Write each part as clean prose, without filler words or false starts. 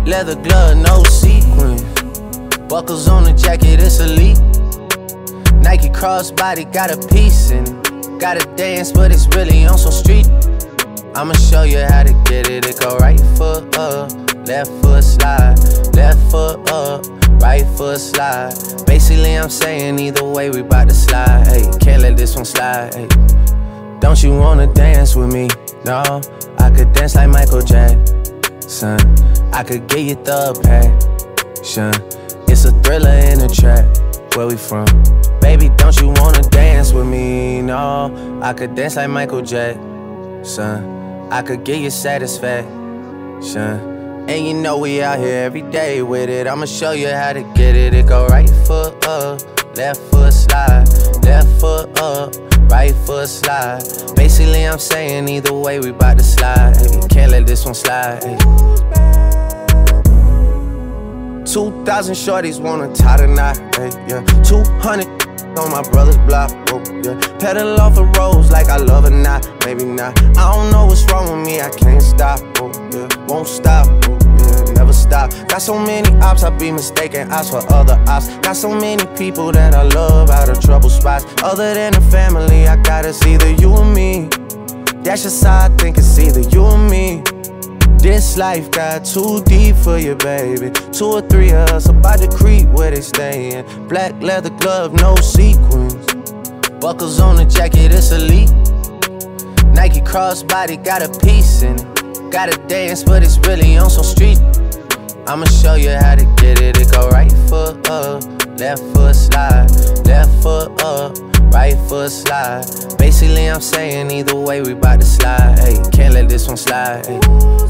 leather glove, no sequins. Buckles on the jacket, it's elite. Nike crossbody, got a piece in it. Gotta dance, but it's really on some street. I'ma show you how to get it. It go right foot up, left foot slide. Left foot up, right foot slide. Basically, I'm saying either way, we bout to slide. Hey, can't let this one slide. Hey. Don't you wanna dance with me? No, I could dance like Michael Jackson. I could get you the passion. It's a thriller in the trap. Where we from? Baby, don't you wanna dance with me? No, I could dance like Michael Jackson. I could get you satisfaction. And you know we out here every day with it. I'ma show you how to get it. It go right foot up, left foot slide. Left foot up, right foot slide. Basically, I'm saying either way, we bout to slide. Hey, can't let this one slide. Hey. 2,000 shorties wanna tie the knot. Hey, yeah. 200 on my brother's block. Oh, yeah. Pedal off the roads like I love or not. Maybe not. I don't know what's wrong with me. I can't stop. Oh, yeah. Won't stop. Oh, yeah. Never stop. Got so many ops, I be mistaken ops for other ops. Got so many people that I love out of trouble spots. Other than the family, I got it's either you or me. That's just how I think it's either you or me. This life got too deep for you, baby. 2 or 3 of us about to creep where they stayin'. Black leather glove, no sequins. Buckles on the jacket, it's elite. Nike crossbody, got a piece in it. Gotta dance, but it's really on some street. I'ma show you how to get it. It go right foot up, left foot slide. Left foot up, right foot slide. Basically, I'm saying either way, we bout to slide. Hey, can't let this one slide. Hey.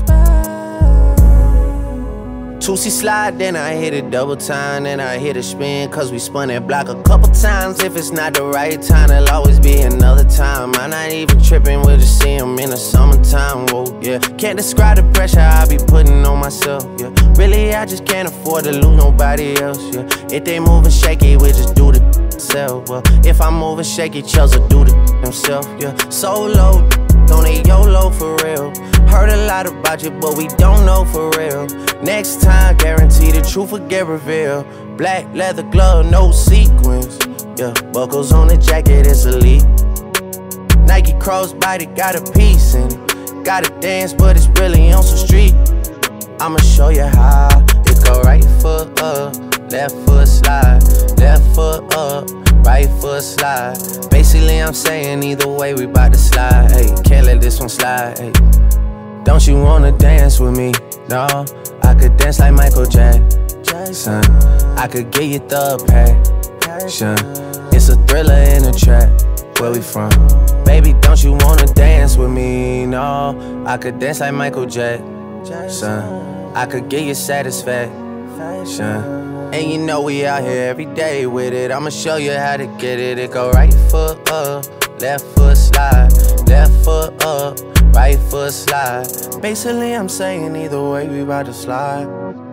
Toosie slide, then I hit it double time. Then I hit a spin, cause we spun that block a couple times. If it's not the right time, there'll always be another time. I'm not even tripping, we'll just see him in the summertime. Whoa, yeah. Can't describe the pressure I be putting on myself, yeah. Really, I just can't afford to lose nobody else, yeah. If they moving shaky, we just do the self. Well, if I'm moving shaky, Chelsea do the himself, yeah. Solo, don't they YOLO for real. Heard a lot about you, but we don't know for real. Next time, guarantee the truth will get revealed. Black leather glove, no sequins. Yeah, buckles on the jacket, it's elite. Nike crossbody, got a piece in it. Gotta dance, but it's really on some street. I'ma show you how. It go right foot up, left foot slide. Left foot up, right foot slide. Basically, I'm saying either way, we bout to slide. Hey, can't let this one slide. Hey. Don't you wanna dance with me? No, I could dance like Michael Jackson. I could get you the passion. It's a thriller in the trap. Where we from? Baby, don't you wanna dance with me? No, I could dance like Michael Jackson. I could get you satisfaction. And you know we out here every day with it. I'ma show you how to get it. It go right foot up, left foot slide. Left foot up, right foot slide. Basically, I'm saying either way, we bout to slide.